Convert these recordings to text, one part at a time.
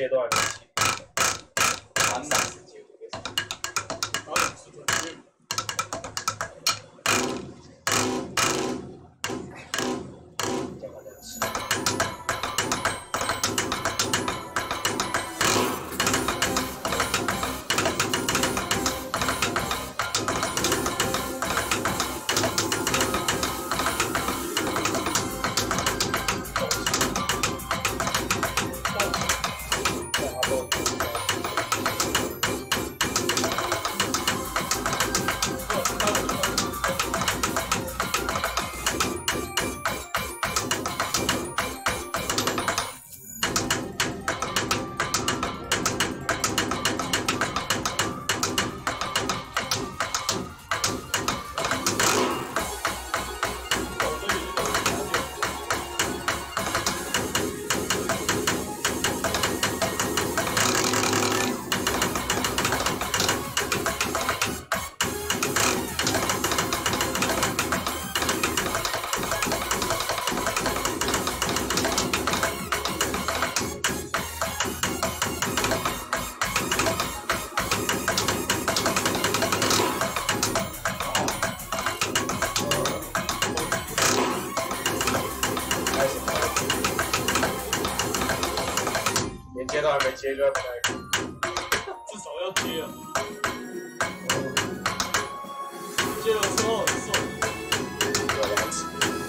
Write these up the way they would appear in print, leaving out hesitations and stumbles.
阶段的完满时间。 好想吃豚血。 讲到这样吃。连接都还没接就要开， 至少要接啊。接了之后很顺。 有牙齿。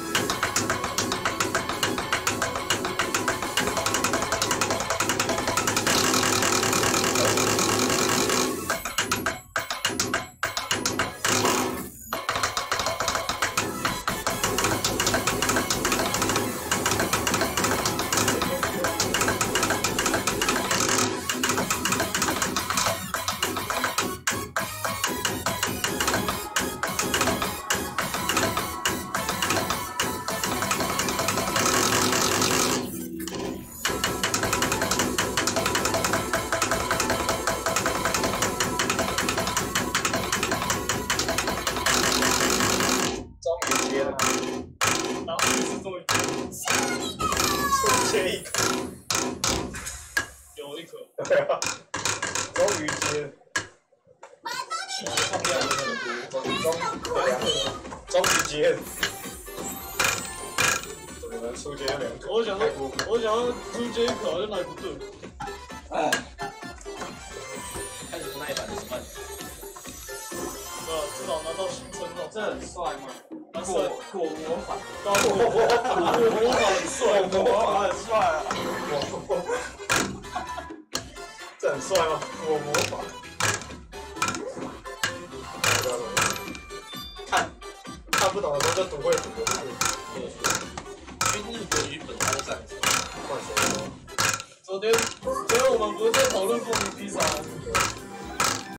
然后是终于出现一颗， 有一颗， 对啊，终于接， 放掉了那个终于接，怎么能出接两颗？ 我想要出接一颗，好像哪里不对。 哎，开始那一版的什么？ 至少拿到新称号， 这很帅吗？ 果魔法， 果魔法很帅， 果魔法很帅啊！ 这很帅吗？果魔法，看不懂的时候就读会读就对了。 因为日国语本它都这样子。 换谁说？ 昨天我们不是在讨论凤梨披萨吗？